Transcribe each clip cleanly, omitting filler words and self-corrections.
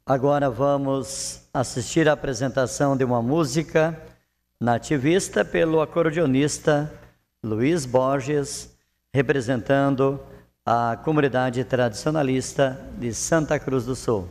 Agora vamos assistir à apresentação de uma música nativista pelo acordeonista Luiz Borges, representando a comunidade tradicionalista de Santa Cruz do Sul.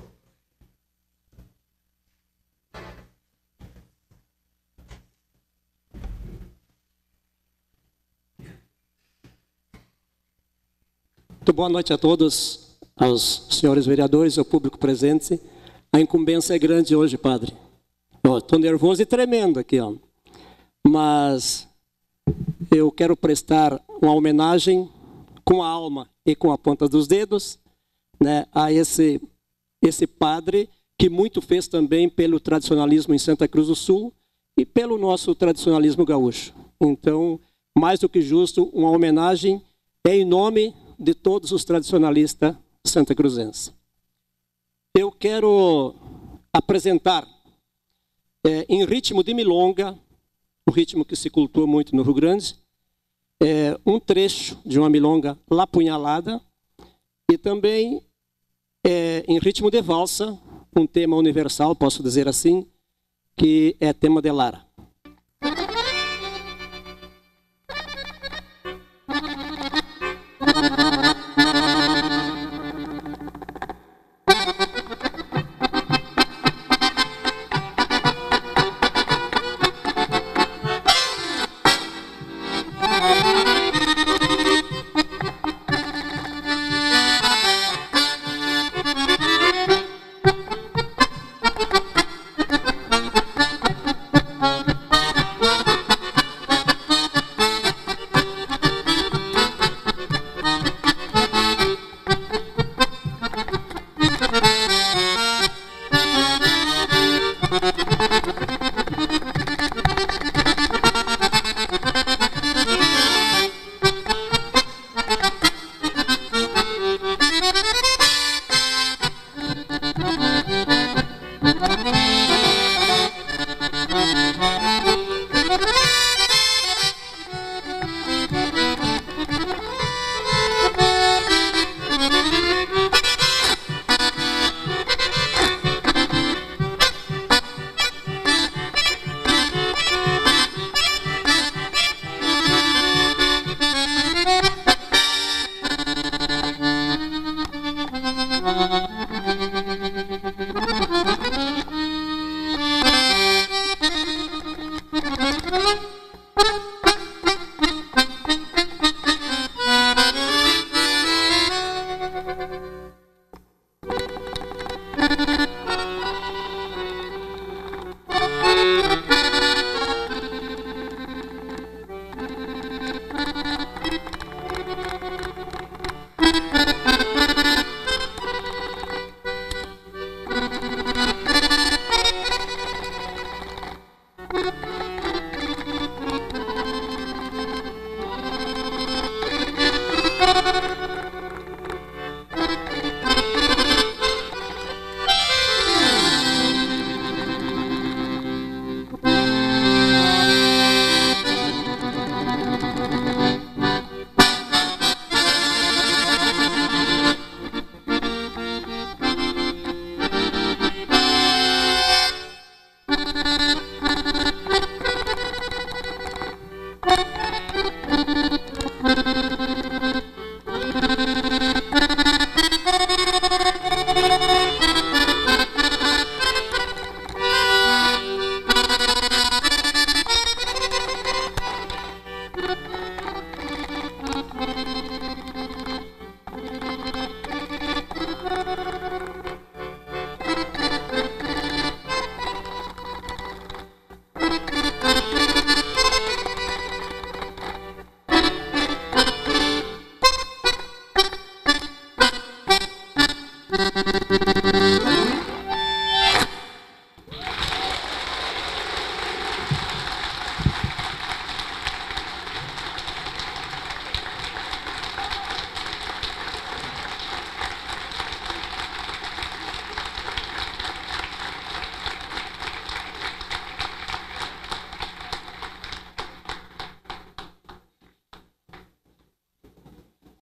Muito boa noite a todos, aos senhores vereadores, ao público presente. A incumbência é grande hoje, padre. Estou nervoso e tremendo aqui, ó. Mas eu quero prestar uma homenagem com a alma e com a ponta dos dedos, né, a esse padre que muito fez também pelo tradicionalismo em Santa Cruz do Sul e pelo nosso tradicionalismo gaúcho. Então, mais do que justo, uma homenagem é em nome de todos os tradicionalistas santacruzenses. Eu quero apresentar, em ritmo de milonga, o ritmo que se cultua muito no Rio Grande, um trecho de uma milonga La Punhalada, e também, em ritmo de valsa, um tema universal, posso dizer assim, que é tema de Lara.